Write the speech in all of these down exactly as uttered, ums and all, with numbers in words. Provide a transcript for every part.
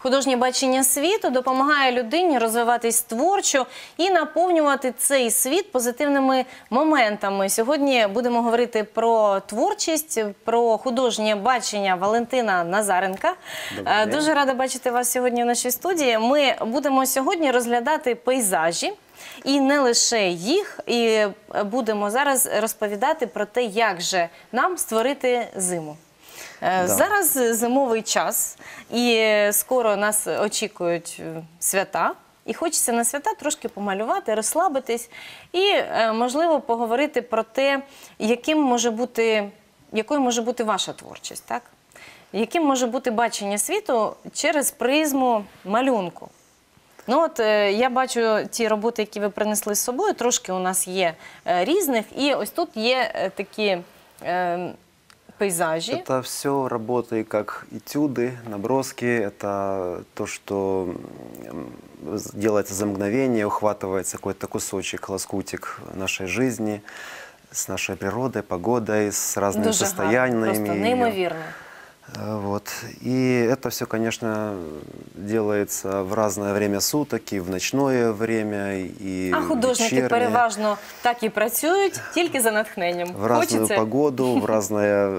художнє бачення світу допомагає людині розвиватись творчо і наповнювати цей світ позитивними моментами. Сьогодні будемо говорити про творчість, про художнє бачення Валентина Назаренка. Дуже рада бачити вас сьогодні в нашій студії. Ми будемо сьогодні розглядати пейзажі. І не лише їх, і будемо зараз розповідати про те, як же нам створити зиму. Да. Зараз зимовий час, і скоро нас очікують свята. І хочеться на свята трошки помалювати, розслабитись і, можливо, поговорити про те, яким може бути, якою може бути ваша творчість, так? Яким може бути бачення світу через призму малюнку. Ну от, я бачу ті роботи, які ви принесли з собою, трошки у нас є різних, і ось тут є такі е, пейзажі. Это все работы как этюды, наброски, это то, что делается за мгновение, ухватывается какой-то кусочек, лоскутик нашей жизни, с нашей природой, погодой, с разными Дуже состояниями. Гарно, просто неймовірно. Вот. И это все, конечно, делается в разное время суток, и в ночное время, и А художники вечернее. переважно так і працюють, тільки за натхненням. В разную Хочеться? погоду, в разное,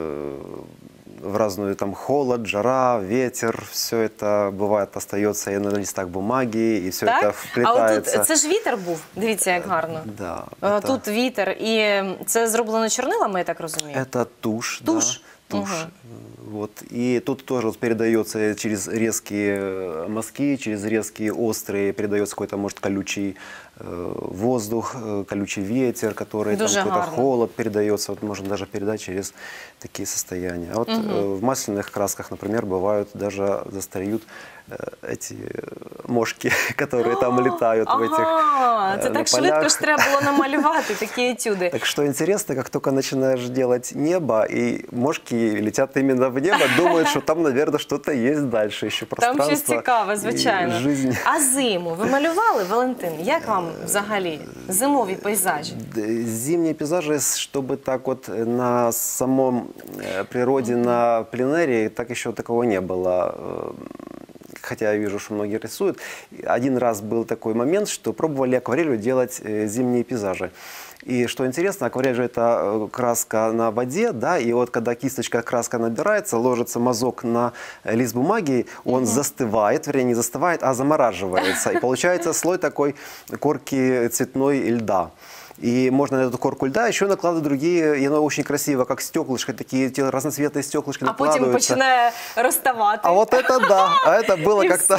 в разную там холод, жара, ветер, все это бывает остается и на листах бумаги, и все так? это вплетается. А отут, це ж вітер був, дивіться, як гарно. Да, это... Тут вітер, і це зроблено чорнилами, я так розумію? Это тушь. Тушь? Да. Тушь. Угу. Вот. И тут тоже вот передается через резкие мазки, через резкие острые, передается какой-то, может, колючий э, воздух, э, колючий ветер, который, там какой-то холод передается. Вот можно даже передать через такие состояния. А вот угу. э, в масляных красках, например, бывают, даже застают э, эти мошки, которые там летают в этих Ага, э, це так швидко ж треба було намалювати такі етюди. Так что интересно, как только начинаешь делать небо, и мошки летят именно в небо, думают, что там, наверное, что-то есть дальше, еще пространство. Там щось цікаве, звичайно. Жизнь. А зиму ви малювали, Валентин? Як вам взагалі зимові пейзажі? Зимние пейзажи, чтобы так вот на самом природе, на пленэре, так еще такого не было. Хотя я вижу, что многие рисуют. Один раз был такой момент, что пробовали акварелью делать зимние пейзажи. И что интересно, акварель же это краска на воде, да, и вот когда кисточка краска набирается, ложится мазок на лист бумаги, он угу. застывает, вернее не застывает, а замораживается. И получается слой такой корки цветной льда. И можно на эту корку льда еще накладывать другие, и оно очень красиво, как стеклышки, такие разноцветные стеклышки а накладываются. А потом начинает расставать. А вот это да, а это было как-то...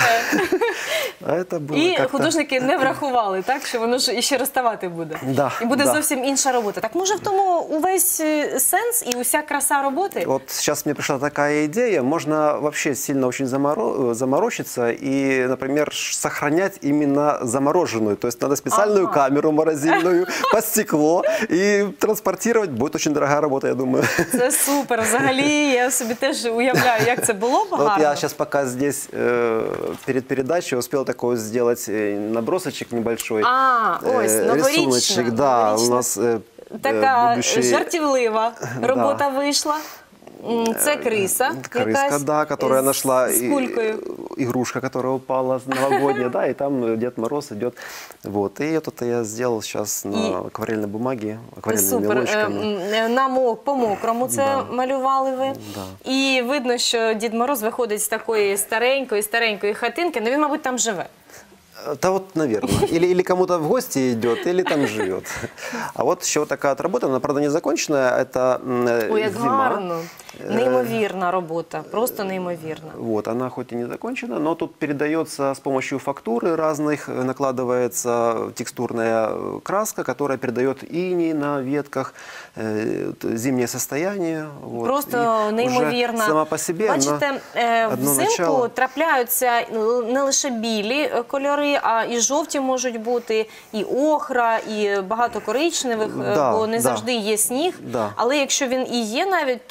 І художники не врахували, так, що воно ж іще розставати буде. Да, і буде да. зовсім інша робота. Так може в тому увесь сенс і уся краса роботи? Вот сейчас мне пришла такая идея, можно вообще сильно очень заморо... заморочиться и, например, сохранять именно замороженную. То есть надо специальную ага. камеру морозильную, под стекло и транспортировать. Будет очень дорогая работа, я думаю. Це супер. Взагалі, я собі теж уявляю, як це було б гарно. Вот я сейчас пока здесь э, перед передачей успел такой сделать набросочек небольшой. А, ось, э, рисуночек, да, у нас э, така будущий... жартівлива робота да. вийшла. Це криса, Криска, да, которая нашла игрушка, которая упала новогодняя, да, и там Дед Мороз идет. Вот, и это я сделал сейчас на акварельной бумаге, акварельными лочками. На по-мокрому це малювали ви. І видно, що Дід Мороз виходить з такої старенької, старенької хатинки, ну він, мабуть, там живе. Да вот, наверное. Или, или кому-то в гости идет, или там живет. А вот еще вот такая вот работа, она, правда, не законченная, это Ой, як зима. гарно. Неймовірна робота, просто неймовірна. Вот, она хоть и не закончена, но тут передается с помощью фактуры разных, накладывается текстурная краска, которая передает иней на ветках, э, зимнее состояние. Вот. Просто и неймовірна. Сама по себе. Бачите, взимку трапляються не лише білі кольори, а і жовті можуть бути, і охра, і багато коричневих, да, бо не да. завжди є сніг. Да. Але якщо він і є навіть, то він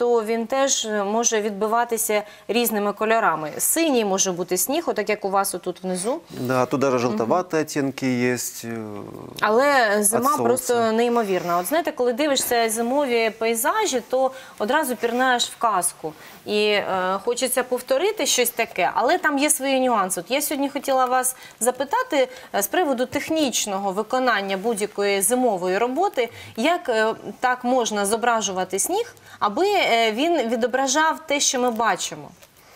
теж може відбиватися різними кольорами. Синій може бути сніг, отак як у вас отут внизу. Да, тут даже желтоватые оттенки есть. э, Але зима сонця. просто неймовірна. От знаєте, коли дивишся зимові пейзажі, то одразу пірнаєш в казку. І е, хочеться повторити щось таке, але там є свої нюанси. От я сьогодні хотіла вас запитати е, з приводу технічного виконання будь-якої зимової роботи, як е, так можна зображувати сніг, аби е, він відображав те, що ми бачимо.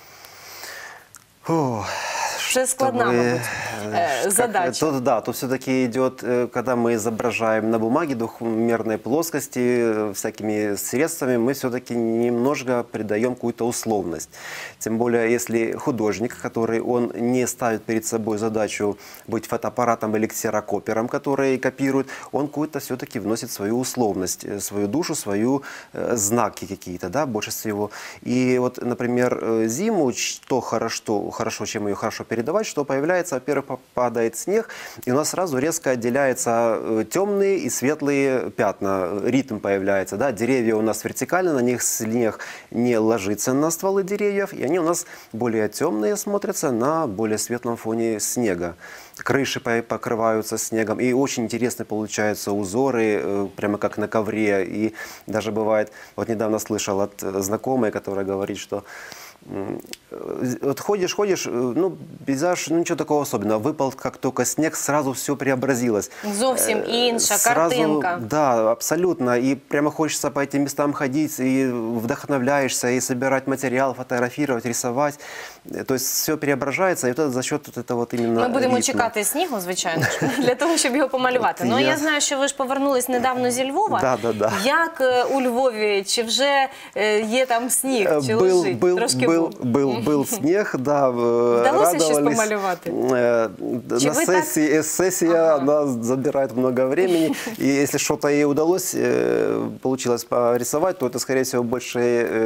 Фу, Це складна, чтобы, мабуть, э, е, как- задача. Тут, да, тут все-таки идет, э, когда мы изображаем на бумаге двухмерной плоскости э, всякими средствами, мы все-таки немножко придаем какую-то условность. Тем более, если художник, который он не ставит перед собой задачу быть фотоаппаратом или ксерокопером, который копирует, он какую-то все-таки вносит свою условность, э, свою душу, свою э, знаки какие-то, да, больше всего. И вот, например, э, зиму, что хорошо, хорошо, чем ее хорошо передавать, что появляется, во-первых, падает снег, и у нас сразу резко отделяются э, темные и светлые пятна, ритм появляется, да, деревья у нас вертикально, на них снег не ложится на стволы деревьев, и они у нас более темные смотрятся на более светлом фоне снега. Крыши по- покрываются снегом, и очень интересные получаются узоры, э, прямо как на ковре, и даже бывает, вот недавно слышал от э, знакомой, которая говорит, что м, э, вот ходишь, ходишь, э, ну, пейзаж, ну, ничего такого особенного. Выпал, как только снег, сразу все преобразилось. Зовсім Э, інша сразу, картинка. Да, абсолютно. И прямо хочется по этим местам ходить, и вдохновляешься, и собирать материал, фотографировать, рисовать. Э, То есть все преображается, и вот это за счет вот этого вот именно Ми будемо ритма. чекати снігу, звичайно ж, для того, щоб його помалювати. От Ну, я- я знаю, що ви ж повернулись недавно зі Львова. Да, да, да. Як е, у Львові? Чи вже е, є там сніг? Э, Чи Был, лежить? был, Трошки был, був. был, был снег, да, э, Вдалося щось радовались. помалювати? Э, Чи На ви так- сессии, э, сессия, она забирает много времени, и если что-то ей удалось, э, получилось порисовать, то это, скорее всего, больше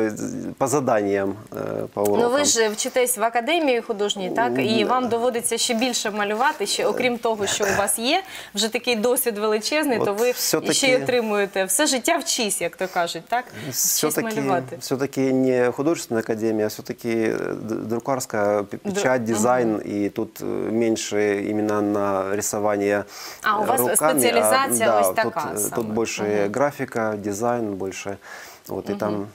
э, по заданиям, э, по урокам. Ну, ви ж вчитесь в академії художній, так? І вам доводиться ще більше малювати, ще, окрім того, що у вас є, вже такий досвід величезний, От то ви все-таки- ще й отримуєте. Все життя вчись, як то кажуть, так? Вчись Все-таки, малювати. все-таки не художественная академия, а все-таки друкарская п- печать, дизайн, и тут э, меньше именно на рисование А, у вас руками. специализация да, ось тут, така э, саме. тут больше графика, дизайн больше. Вот, и там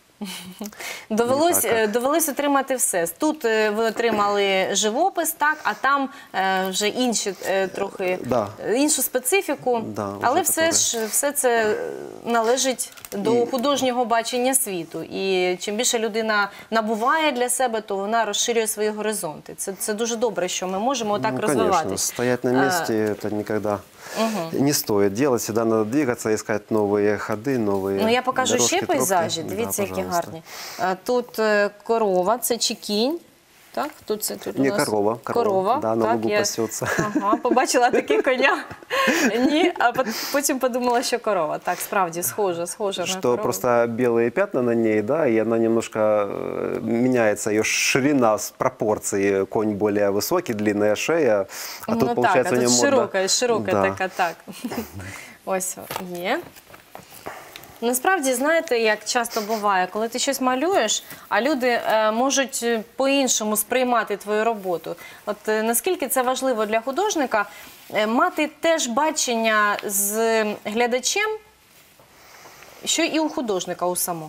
Довелось, Не так, е, довелось отримати все. Тут е, ви отримали живопис, так, а там е, вже інші е, трохи Да. е, іншу специфіку. Да, вже Але все таке. ж все це належить до І- художнього бачення світу. І чим більше людина набуває для себе, то вона розширює свої горизонти. Це, це дуже добре, що ми можемо так ну, конечно, розвиватись. стоять на А, месте это никогда не стоит делать. Всегда надо двигаться, искать новые ходы, новые Ну, я покажу дорожки, ще тропки. пейзажі. Да, Дивіться, які пожалуйста. гарні. Е, Тут е, корова, це чи кінь. Так, тут це тут у Не, нас корова, корова. Да, на так, лугу я- пасется. Ага, побачила таки коня. Ні, а пот- потім подумала, що корова. Так, справді, схожа, схожа на Что корову. просто белые пятна на ней, да, и она немножко э, меняется, ее ширина с пропорции. Конь более высокий, длинная шея, а Ну тут так, получается а у тут него широка, широка да. така, так. Ось є. Насправді, знаєте, як часто буває, коли ти щось малюєш, а люди е, можуть е, по-іншому сприймати твою роботу. От е, наскільки це важливо для художника е, мати теж бачення з глядачем, що і у художника, у самого.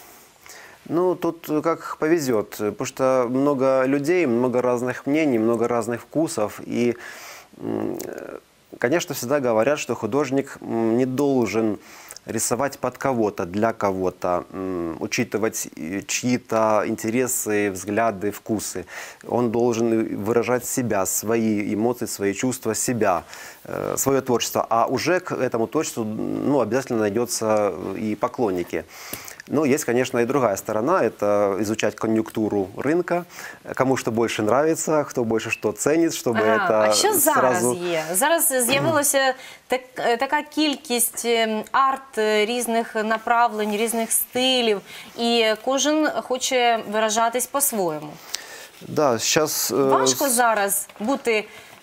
Ну, тут э, как повезет, э, потому что много людей, много разных мнений, много разных вкусов. И, м, э, конечно, всегда говорят, что художник м, не должен рисовать под кого-то, для кого-то, м, учитывать э, чьи-то интересы, взгляды, вкусы. Он должен выражать себя, свои эмоции, свои чувства, себя, э, свое творчество. А уже к этому творчеству, ну, обязательно найдется и поклонники. Ну, есть, конечно, и другая сторона. Это изучать конъюнктуру рынка, кому что больше нравится, кто больше что ценит, чтобы А, это а що зараз сразу... є? Зараз з'явилася так, е, така кількість е, арт е, різних направлень, різних стилів, і кожен хоче виражатись по-своєму. Да, сейчас... э, Важко зараз бути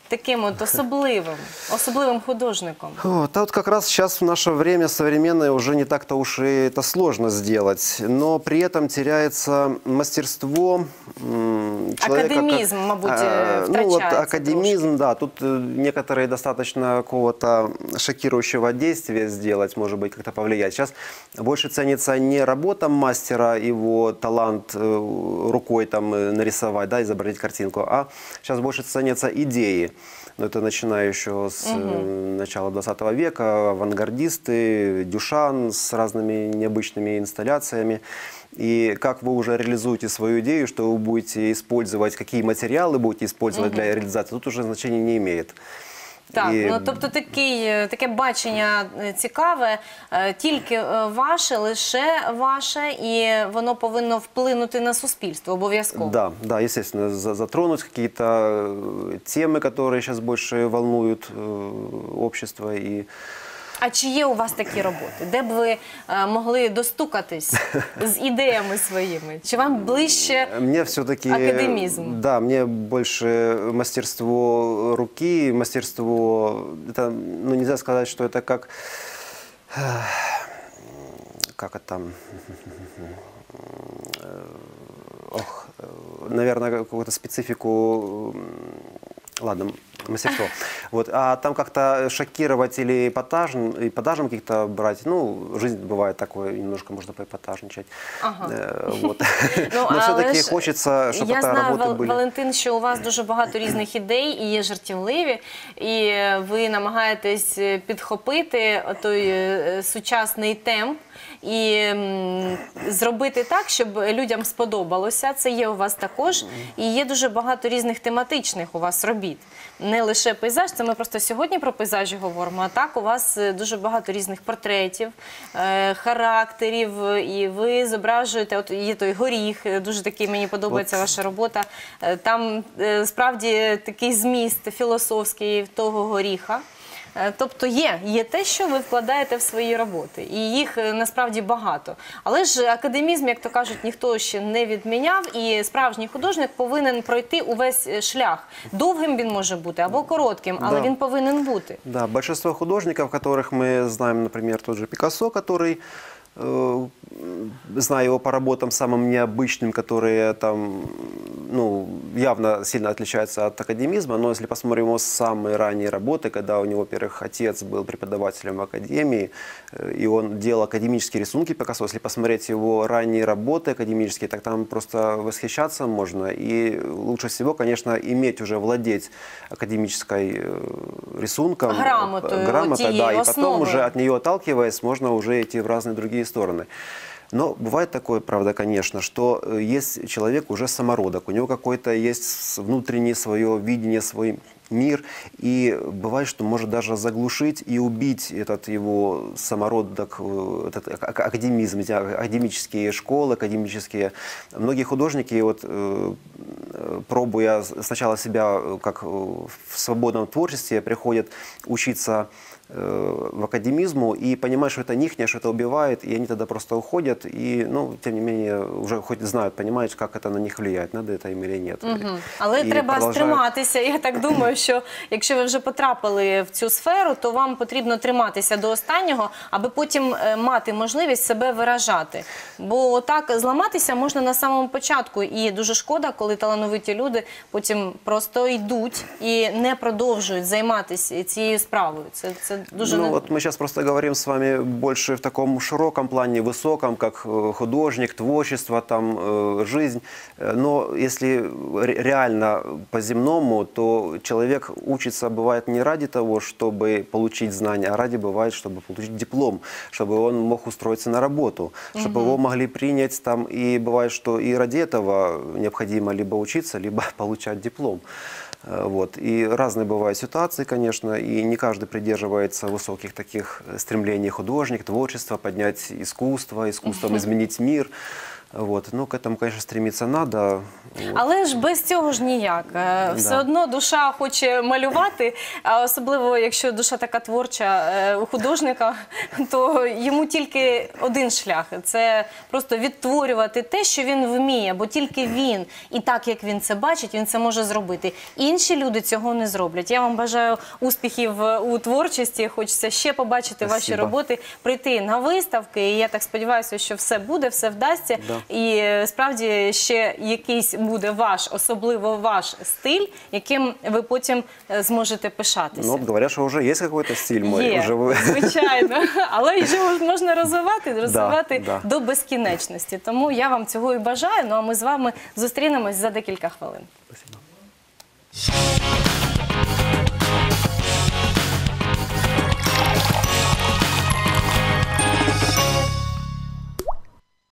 таким от особливим, особливим художником? Вот, а вот как раз сейчас в наше время современное уже не так-то уж и это сложно сделать, но при этом теряется мастерство м, человека. Академизм, как- мабуть, а, Ну вот втрачається академизм, да, тут э, некоторые достаточно какого-то шокирующего действия сделать, может быть, как-то повлиять. Сейчас больше ценится не работа мастера, его талант э, рукой там э, нарисовать, да, изобразить картинку, а сейчас больше ценятся идеи. Но это начиная еще с э, начала двадцатого века, авангардисты, Дюшан с разными необычными инсталляциями. И как вы уже реализуете свою идею, что вы будете использовать, какие материалы будете использовать для реализации, тут уже значения не имеет. Так, І- ну тобто такий, е, таке бачення е, цікаве, е, тільки е, ваше, лише ваше, і воно повинно вплинути на суспільство обов'язково. Да, да, естественно, за- затронуть какие-то э, темы, которые сейчас больше волнуют э, общество. И А чи є у вас такі роботи? Де б ви е, могли достукатись з ідеями своїми? Чи вам ближче мне все-таки... академизм? Да, мне больше мастерство руки, мастерство... Это, ну, нельзя сказать, что это как... э, Как это там... Ох, наверное, какую-то специфику... Ладно, мастерство. Вот. А там как-то шокировать или эпатажем, эпатажем каких-то брать, ну, жизнь бывает такое, немножко можно поэпатажничать. Ага. Э, вот. Ну, Но але все-таки ж хочется, чтобы я это знаю, работы Вал- были. Валентин, що у вас дуже багато різних ідей і є жартівливі, і ви намагаєтесь підхопити той е, сучасний темп і м, зробити так, щоб людям сподобалося. Це є у вас також. І є дуже багато різних тематичних у вас робіт. Не лише пейзаж, це ми просто сьогодні про пейзажі говоримо, а так у вас е, дуже багато різних портретів, е, характерів, і ви зображуєте, от є той горіх, е, дуже такий, мені подобається От. ваша робота. Е, Там е, справді такий зміст філософський в того горіха. Е, Тобто є, є те, що ви вкладаєте в свої роботи, і їх е, насправді багато. Але ж академізм, як то кажуть, ніхто ще не відміняв, і справжній художник повинен пройти увесь е, шлях. Довгим він може бути або коротким, але Да. він повинен бути. Да, большинство художников, которых мы знаем, например, тот же Пикассо, который, э, зная его по работам самым необычным, которые там, ну, явно сильно отличаются от академизма, но если посмотрим его самые ранние работы, когда у него, во-первых, отец был преподавателем в академии, э, и он делал академические рисунки Пикассо, если посмотреть его ранние работы академические, так там просто восхищаться можно, и лучше всего, конечно, иметь уже, владеть академической э, рисунком, Грамотой, э, грамотой, вот да, и и потом основой. уже от нее отталкиваясь, можно уже идти в разные другие стороны. Но бывает такое, правда, конечно, что э, есть человек уже самородок, у него какой-то есть с- внутреннее свое видение, свой мир, и бывает, что может даже заглушить и убить этот его самородок, э, этот ак- ак- академизм, эти а- академические школы, академические. Многие художники, вот, э, э, пробуя с- сначала себя э, как э, в свободном творчестве, приходят учиться э, в академизму и понимают, что это нихнее, что это убивает, и они тогда просто уходят, и, ну, тем не менее, уже хоть знают, понимают, как это на них влияет, надо это им или нет. Мгм. Але І треба продовжають. стриматися. Я так думаю, що якщо ви вже потрапили в цю сферу, то вам потрібно триматися до останнього, аби потім е, мати можливість себе виражати. Бо отак зламатися можна на самому початку. І дуже шкода, коли талановиті люди потім просто йдуть і не продовжують займатися цією справою. Це, це дуже Ну, не... вот мы сейчас просто говорим с вами больше в таком широком плане, высоком, как э, художник, творчество, там, э, жизнь. Э, Но если ре- реально по-земному, то человек учится, бывает, не ради того, чтобы получить знания, а ради, бывает, чтобы получить диплом, чтобы он мог устроиться на работу, чтобы его могли принять там. И бывает, что и ради этого необходимо либо учиться, либо получать диплом. Э, Вот. И разные бывают ситуации, конечно, и не каждый придерживается высоких таких стремлений художник, творчества, поднять искусство, искусством изменить мир. Вот. Ну, к этому, конечно, стремиться надо. Вот. Але ж без цього ж ніяк. Е, Все Да. одно душа хоче малювати, а особливо, якщо душа така творча е, у художника, то йому тільки один шлях – це просто відтворювати те, що він вміє, бо тільки він, і так, як він це бачить, він це може зробити. Інші люди цього не зроблять. Я вам бажаю успіхів у творчості, хочеться ще побачити ваші Спасибо. роботи, прийти на виставки, і я так сподіваюся, що все буде, все вдасться. Да. І е, справді ще якийсь буде ваш, особливо ваш стиль, яким ви потім е, зможете пишатися. Ну, вот говорят, что уже есть какой-то стиль мой. Є, Уже вы... звичайно. Але його можна розвивати, розвивати да. до безкінечності. Тому я вам цього і бажаю. Ну а ми з вами зустрінемось за декілька хвилин. Спасибо.